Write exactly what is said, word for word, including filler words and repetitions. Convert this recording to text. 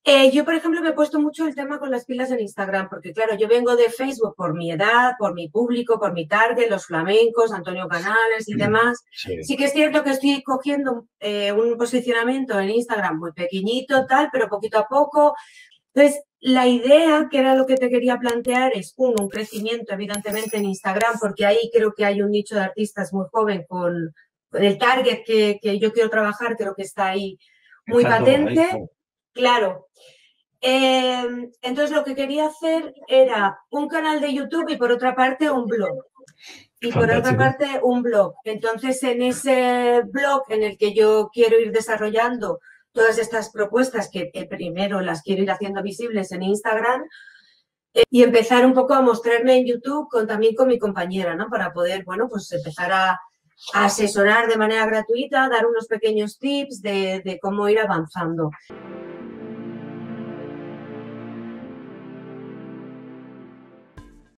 Eh, yo, por ejemplo, me he puesto mucho el tema con las pilas en Instagram, porque claro, yo vengo de Facebook por mi edad, por mi público, por mi target, los flamencos, Antonio Canales y demás. Sí, Sí que es cierto que estoy cogiendo eh, un posicionamiento en Instagram muy pequeñito, tal, pero poquito a poco. Entonces, la idea, que era lo que te quería plantear, es uno, un crecimiento, evidentemente, en Instagram, porque ahí creo que hay un nicho de artistas muy joven con, con el target que, que yo quiero trabajar, creo que está ahí muy está todo ahí, patente. claro. Claro. Eh, entonces, lo que quería hacer era un canal de YouTube y, por otra parte, un blog. Y por otra Fantástico. parte, un blog. Entonces, en ese blog en el que yo quiero ir desarrollando todas estas propuestas, que eh, primero las quiero ir haciendo visibles en Instagram, eh, y empezar un poco a mostrarme en YouTube con, también con mi compañera, ¿no? Para poder, bueno, pues empezar a, a asesorar de manera gratuita, dar unos pequeños tips de, de cómo ir avanzando.